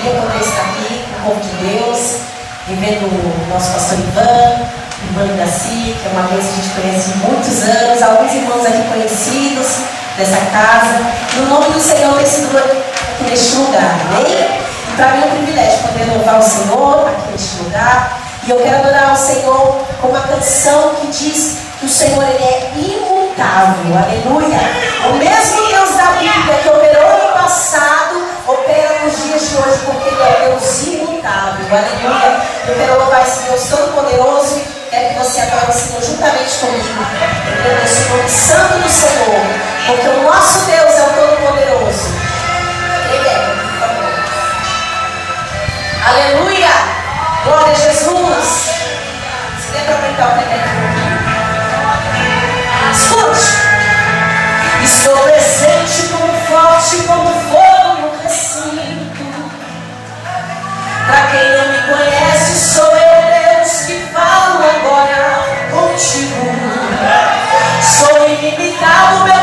alegria poder estar aqui com o povo de Deus, vivendo o nosso pastor Ivan Garcia, que é uma vez que a gente conhece há muitos anos, alguns irmãos aqui conhecidos dessa casa. No nome do Senhor tem sido aqui neste lugar, amém? E para mim é um privilégio poder louvar o Senhor aqui neste lugar. E eu quero adorar o Senhor com uma canção que diz que o Senhor ele é imutável, aleluia. O mesmo Deus da Bíblia que operou no passado, opera nos dias de hoje, porque Ele é Deus imutável, aleluia. Eu quero louvar esse Deus todo-poderoso e quero que você adore o Senhor juntamente comigo. Eu abençoo o nome santo do Senhor, porque o nosso Deus é o todo-poderoso. Ele é, por favor. Aleluia! Glória a Jesus! Se lembra para cantar o primeiro? Escute! Estou presente como forte, como fogo no recinto. Para quem não me conhece, sou eu, Deus, que falo agora contigo. Sou ilimitado, meu